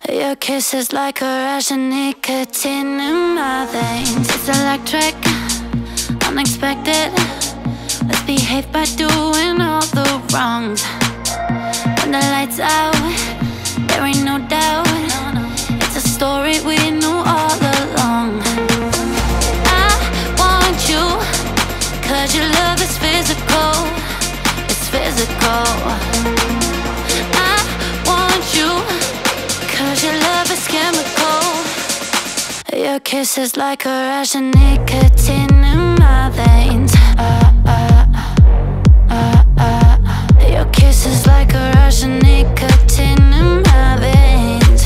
Your kiss is like a rush of nicotine in my veins. It's electric, unexpected. Let's behave by doing all the wrongs. When the lights out, there ain't no doubt. It's a story we knew all along. I want you, 'cause your love is physical. It's physical. I want you, 'cause your love is chemical. Your kiss is like a rush of nicotine in my veins. Your kiss is like a rush of nicotine in my veins.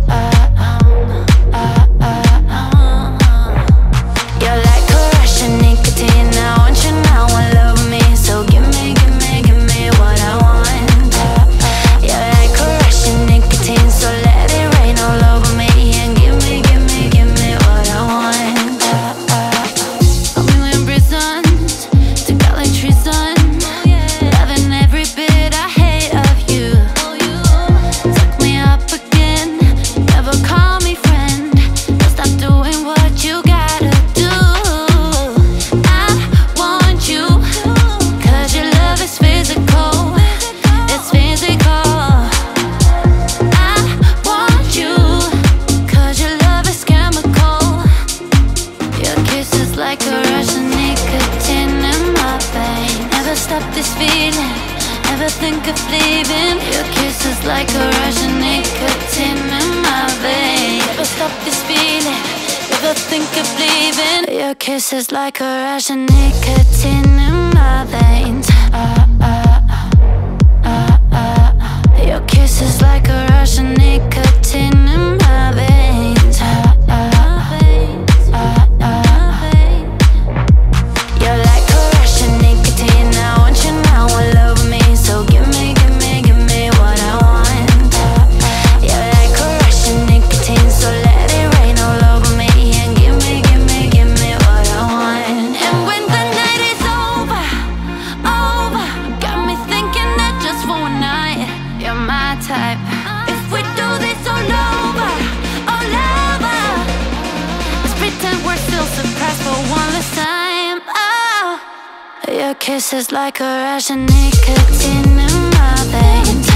You're like a rush of nicotine. I want you now, all over me. So give me, give me, give me what I want. You're like a rush of nicotine. So let it rain all over me. And give me, give me, give me what I want. Got me in prisons, took out like treason. Loving every bit I hate of you. Tuck me up again, never call me friend. But stop doing what you gotta do. I want you, 'cause your love is physical. It's physical. I want you, 'cause your love is chemical. Your kiss is like a rush of nicotine in my vein. Never stop this feeling, never think of leaving. Your kiss is like a rush of nicotine in my vein. Never stop this feeling, never think of leaving. Your kiss is like a rush of nicotine in my veins. Your kiss is like a rush of nicotine in my veins. You're like a rush of nicotine. I want you now, all over me. So give me, give me, give me what I want. You're like a rush of nicotine. So let it rain all over me. And give me, give me, give me what I want. And when the night is over, got me thinking that just for one night, you're my type. If we do this all over, let's pretend we're still surprised for one last time. Oh, your kiss is like a rush of nicotine in my veins.